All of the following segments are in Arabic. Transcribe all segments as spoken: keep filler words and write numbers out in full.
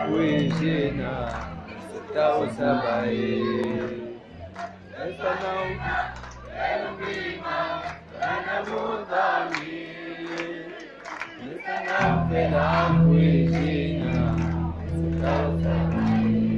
العفو جينا ستة وسبعين. استنوا قلبينا أنا مضامين. استنوا في العفو جينا ستة وسبعين.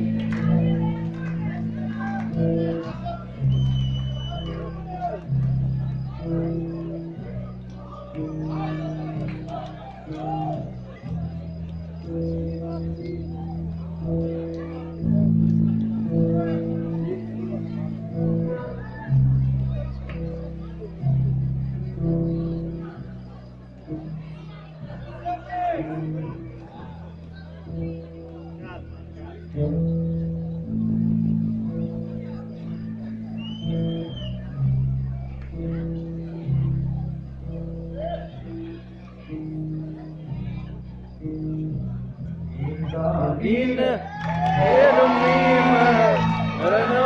دينا يا لميمة رانا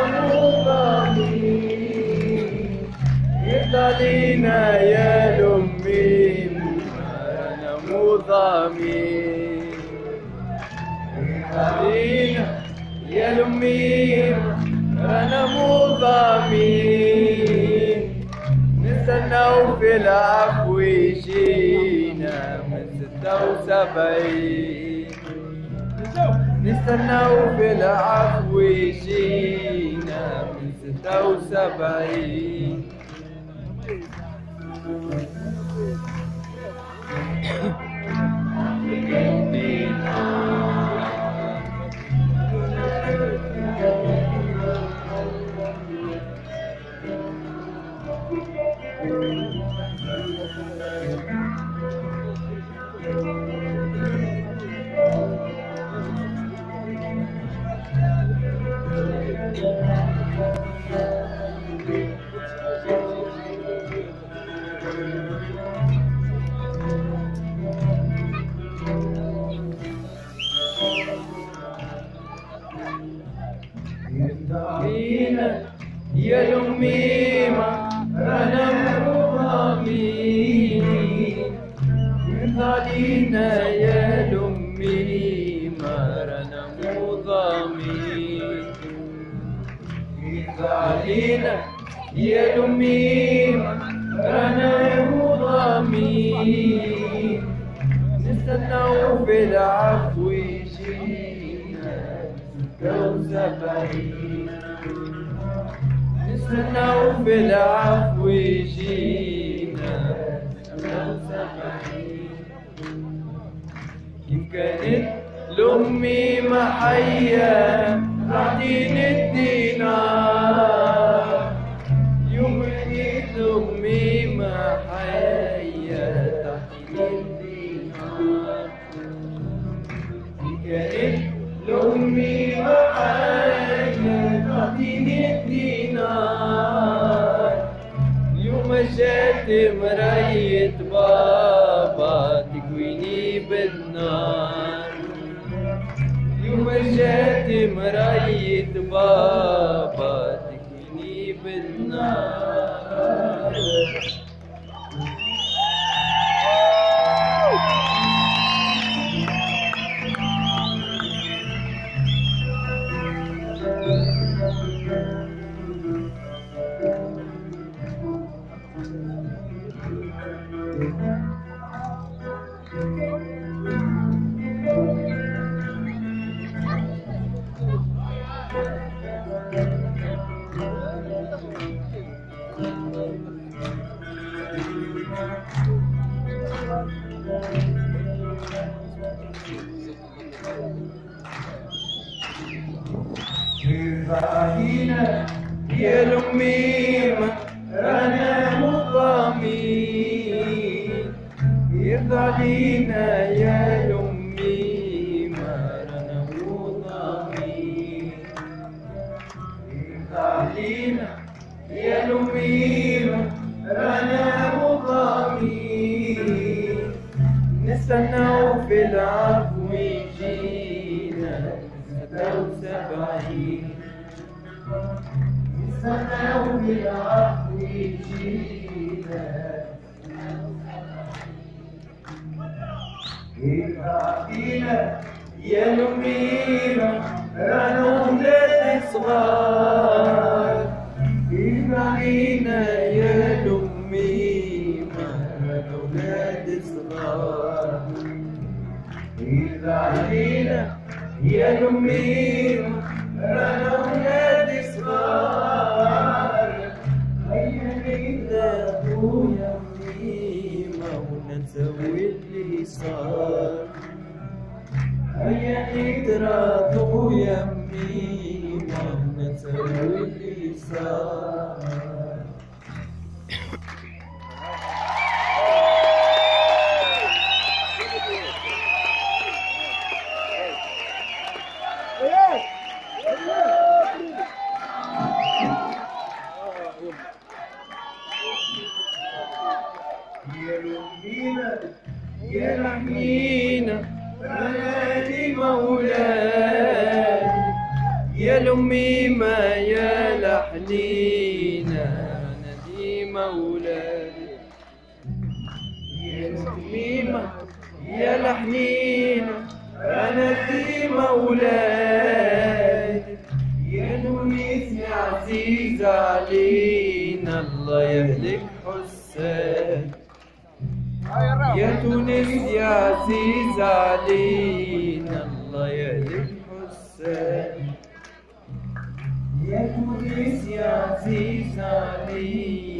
مضامين. يطلعينا يا لميمة رانا مضامين. يطلعينا يا لميمة رانا مضامين. نستناو في العفو يجينا من ستة وسبعين. نستناو في العفو يجينا من ستة وسبعين. يا لميمة رانا مضامين. يطلعينا يا لميمة رانا مضامين. يطلعينا يا لميمة رانا مضامين. نستناو في العفو يجينا ستة وسبعين. نستناو في العفو يجينا ستة وسبعين. كيف كانت لميمة حية تعطيني الدينار. يوم لقيت لميمة حية تعطيني الدينار. كيف كانت لميمة حية تعطيني الدينار. اليوم جات مراية بابا تكويني بالنار. اليوم جات مراية بابا تكويني بالنار. يطلعينا يا لميمة رانا مضامين. يطلعينا يا لميمة رانا مضامين. يطلعينا يا لميمة رانا مضامين. نستناو في العفو يجينا ستة وسبعين. نستناو في العفو يجينا. يطلعينا يا لميمة رانا ولاد صغار إذا علينا يا لميمة رانا ولاد صغار إذا علينا يا لميمة رانا ولاد صغار هيا نتلاقوا يا ميمة ونسوي اللي صار هيا نتراضوا يا ميمة ونسوي اللي صار. يا لميمة يا لحنينة بلادي مولاي يا لميمة يا لحنينة نادي مولاي يا لميمة يا لحنينة نادي مولاي يا نونس يا عزيز علينا الله يهلك حسان يا تونس يا عزيز علينا الله يهلك حسان يا تونس يا عزيز علينا